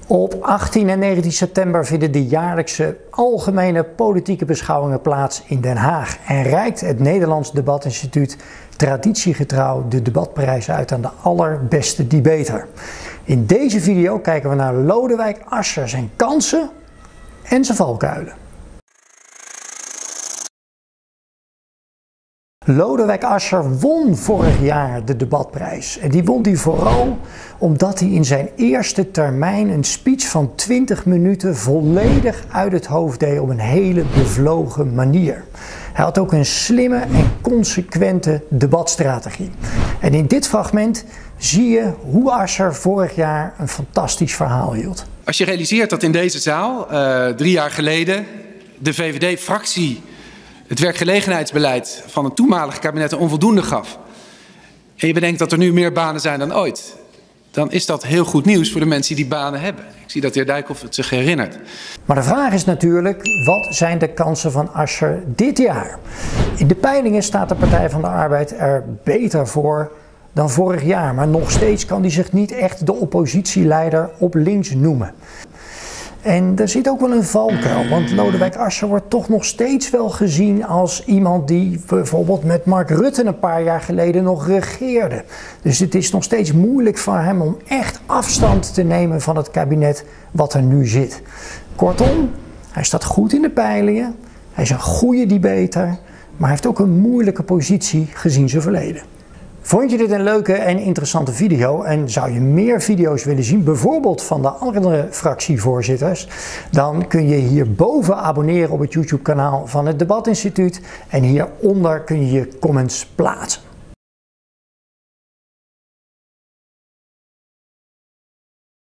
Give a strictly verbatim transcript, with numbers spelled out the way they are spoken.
Op achttien en negentien september vinden de jaarlijkse algemene politieke beschouwingen plaats in Den Haag en reikt het Nederlands Debatinstituut traditiegetrouw de debatprijs uit aan de allerbeste debater. In deze video kijken we naar Lodewijk Asscher, zijn kansen en zijn valkuilen. Lodewijk Asscher won vorig jaar de debatprijs. En die won hij vooral omdat hij in zijn eerste termijn een speech van twintig minuten volledig uit het hoofd deed op een hele bevlogen manier. Hij had ook een slimme en consequente debatstrategie. En in dit fragment zie je hoe Asscher vorig jaar een fantastisch verhaal hield. Als je realiseert dat in deze zaal uh, drie jaar geleden de V V D-fractie het werkgelegenheidsbeleid van het toenmalige kabinet een onvoldoende gaf, en je bedenkt dat er nu meer banen zijn dan ooit, dan is dat heel goed nieuws voor de mensen die die banen hebben. Ik zie dat de heer Dijkhoff het zich herinnert. Maar de vraag is natuurlijk, wat zijn de kansen van Asscher dit jaar? In de peilingen staat de Partij van de Arbeid er beter voor dan vorig jaar, maar nog steeds kan hij zich niet echt de oppositieleider op links noemen. En er zit ook wel een valkuil, want Lodewijk Asscher wordt toch nog steeds wel gezien als iemand die bijvoorbeeld met Mark Rutte een paar jaar geleden nog regeerde. Dus het is nog steeds moeilijk voor hem om echt afstand te nemen van het kabinet wat er nu zit. Kortom, hij staat goed in de peilingen, hij is een goede debater, maar hij heeft ook een moeilijke positie gezien zijn verleden. Vond je dit een leuke en interessante video en zou je meer video's willen zien, bijvoorbeeld van de andere fractievoorzitters, dan kun je hierboven abonneren op het YouTube kanaal van het Debatinstituut en hieronder kun je je comments plaatsen.